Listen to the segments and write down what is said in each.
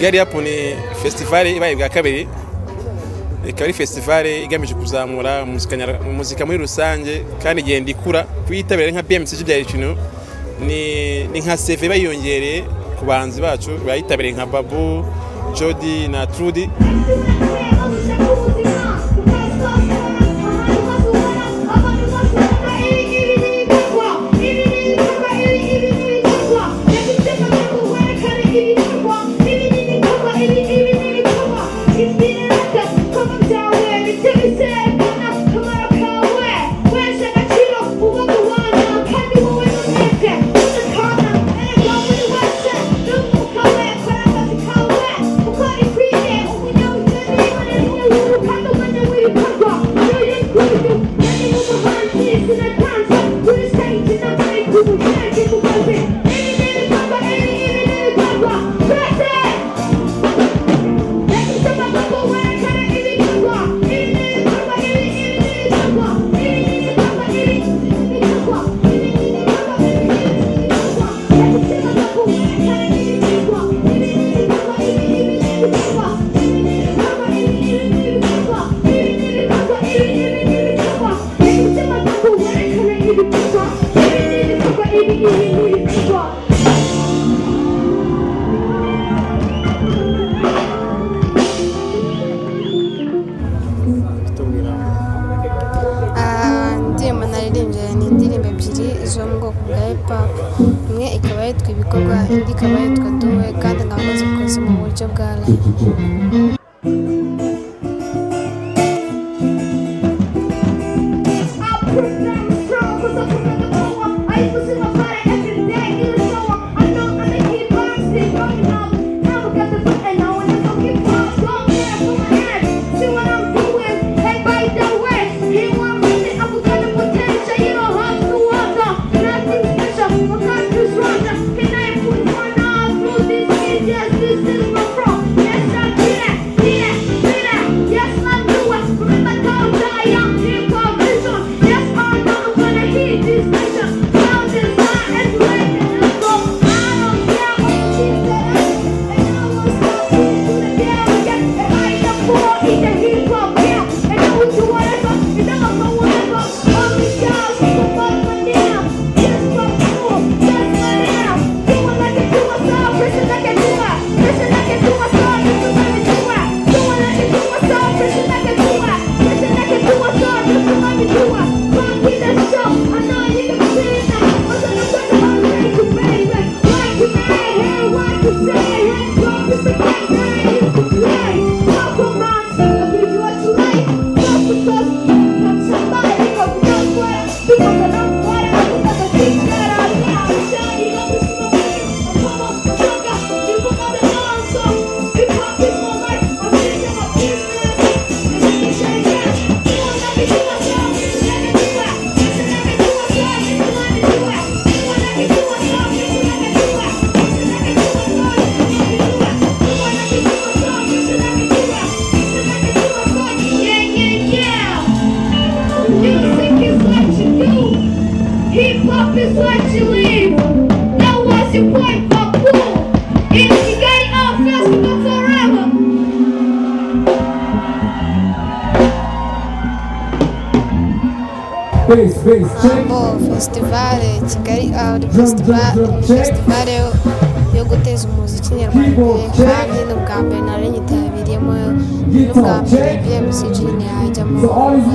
Kigali Up ni festival ibaye bwa kabiri. Ikaba ari festival igamije kuzamura muzika muri rusange kandi igenda ikura kwitabira nka BMCG bya ikintu ni nka CV bayongereye ku banzi bacu bayitabiriye nka Babou, True na True D. indirimbo ebyiri zo mu bwoko bwa hip hop, imwe ikaba yitwa ibikorwa, indi ikaba yitwa duwe, kandi nkaba nazikoze mu buryo bwa live. Festival Kigali Up, festival yo guteza umuziki nyarwanda, kandi n'ubwa mbere nari nyitabiriyemo, n'ubwa mbere BMCG ntiyajyamo.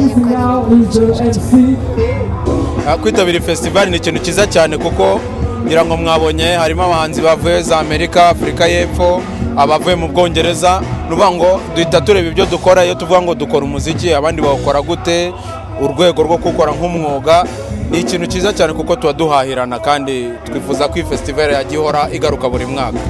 Kwitabira festival ni ikintu cyiza cyane kuko ngira ngo mwabonye harimo abahanzi bavuye za Amerika, Afurika y'Epfo, abavuye mu Bwongereza. Nuvuga ngo duhita tureba ibyo dukora, iyo tuvuga ngo dukora umuziki abandi bawukora gute, urwego rwo gukora nk'umwuga. Ni ikintu cyiza cyane kuko tuba duhahirana, kandi twifuza ko iyi festival yagihora igaruka buri mwaka.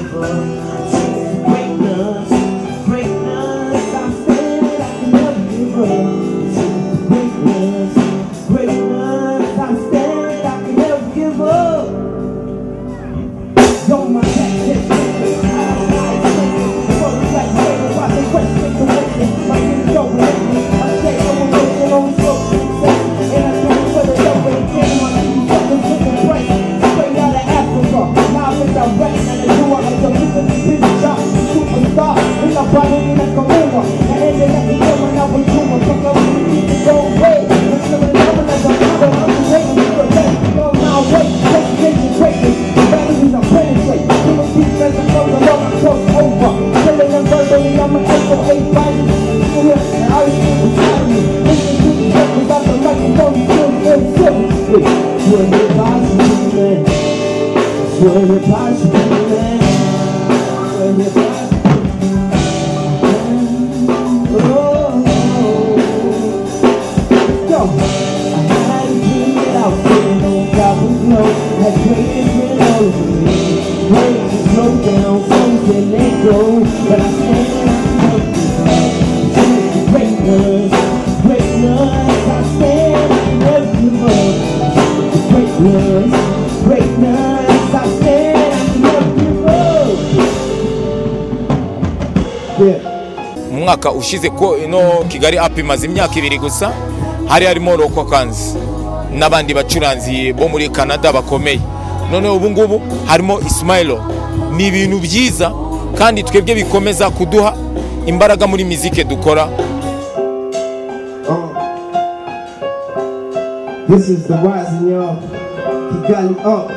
give up. Greatness, greatness, I'm standing, I can never give up. Greatness, greatness, I'm standing, I can never give up. Yo, my mwaka ushize ko ino Kigali Up imaze imyaka 2 gusa hari harimo Roko Kanzi n'abandi bacuranzi bo muri Canada bakomeye none ubu ngubu harimo Ismaelo ni ibintu byiza kandi twebwe bikomeza kuduha imbaraga muri muzike dukora. This is the rising y'all. Kigali Up.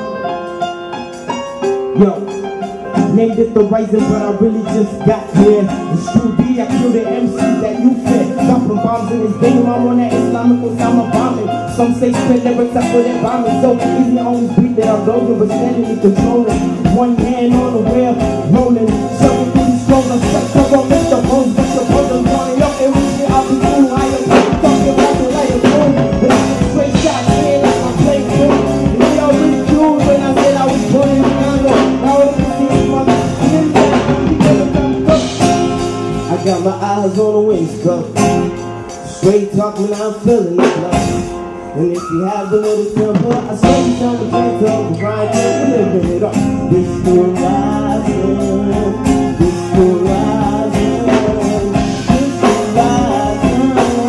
Yo. Named it the rising, but I really just got here. It's True D, I kill the MCs that you fit. Dropping bombs in this game, I'm on that Islamic Osama bombing. Some say spit lyrics, I put it bombing. So easy on this beat that I'm loading, but steadily controlling. One hand on the wheel, rolling. Shoving through these flows, I'm stuck up on Mr. Bones. But the brothers running up and we shit, I'll be cool. I am talking about the light of moon. But I just straight shots, man, like I'm playing cool. And they all really cool when I said I was putting it on. Now it's I got my eyes on the wings, cup. Straight talk when I'm feeling it, love. And if you have a little temper, I say you tell me to talk, grind till we living it up. This still rising, this still rising, this still rising.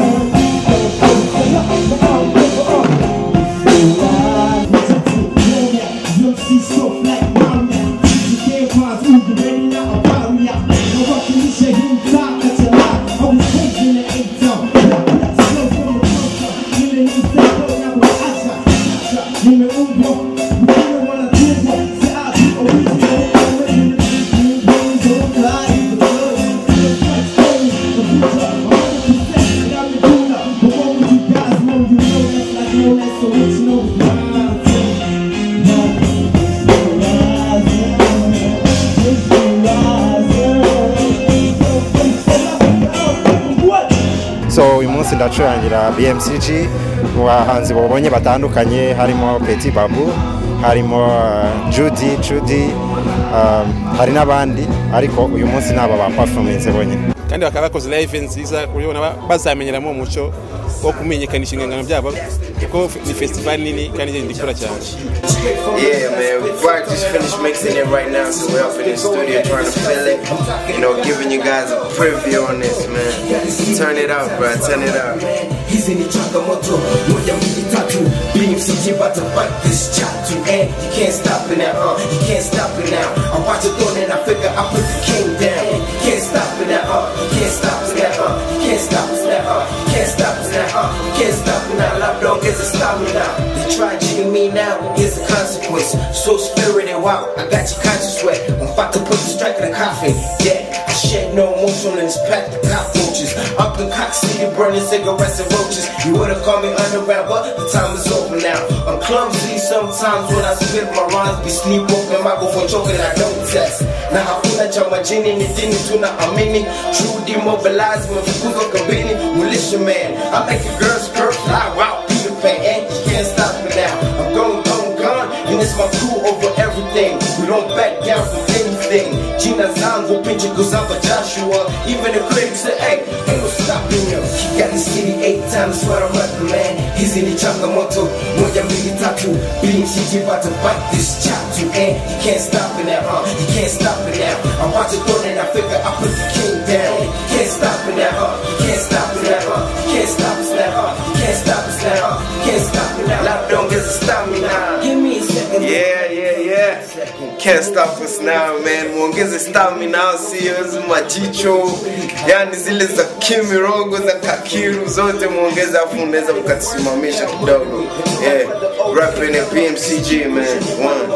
You see stuff like mom, you can't pass, you ready now, I'm bottom, yeah. No one can say you talk, that's a lie. I was raised in the 8th town. Slow from the culture, living in the now we're Asha. You know, we don't want to do it. Say, I'll be original. I'm ready to be you, boys, don't lie. The world is like story, the future, 100%. Got me doing up, but what would you guys know? You know that's like no less, so what you know is mine. So uyu munsi ndacurangira BMCG mu bahanzi babonye batandukanye harimo Petit Babou, harimo True D, hari n'abandi ariko uyu munsi naba ba performance bonye kandi bakaba bakoze live nziza kubona bazamenyeramo umuco wo kumenyekanisha ingangano byabo kuko ni festival nini kandi ndikora cyane. Yeah, man, we just finished mixing it right now, so we're up in the studio trying to fill it, you know, giving you guys a preview on this, man. Turn it up, bro, turn it up. He's in the Chakamoto, BMCG about to bite this chat to end. You can't stop it now, you can't stop it now. I watch it on and I figure I put the king down. You can't stop it now, you can't stop it now, you can't stop it now, you can't stop it now, you can't stop it now. Love don't get to stop me now. They try cheating me now, here's the consequence. So spirited, wow, I got your conscious sweat. I'm about to put the strike in the coffin. Yeah, I shed no emotion in this pack of cockroaches. Up in Cock City, burning cigarettes and roaches. You would've called me underground, but the time is over now. I'm clumsy sometimes when I spit my rhymes. Be sleepwalking, microphone choking, I don't test. Now hakuna cha majini, ni dini tunaamini. True demobilize me, mfukuzo kabini. Militia man, I make a girl skirt fly out through the pain. And you can't stop me now. I'm going, gone, and it's my crew over everything. We don't back down from anything. Jina zangu pinchi kuzamba Joshua. Even the critics say, hey, ain't no stopping you. Kigali City 8 times what I'm rapping, man. Hizi ni changamoto, moja mbili tatu. BMCG about to bite this chapter, and you can't stop it now, you can't stop it now. I'm about to throw that, I figure I put the king down. You can't stop it now, you can't stop it now, you can't stop us now, you can't stop us now, you can't stop it now. Lap don't get to stop me now. Give me a second. Yeah. Can't stop us now, man. Muongeze stamina, sio majicho. Yani zile za kimirogo za kakiru zote muongeze afu unaweza mkatisimamisha kidogo. Yeah, rapping at BMCG, man. One.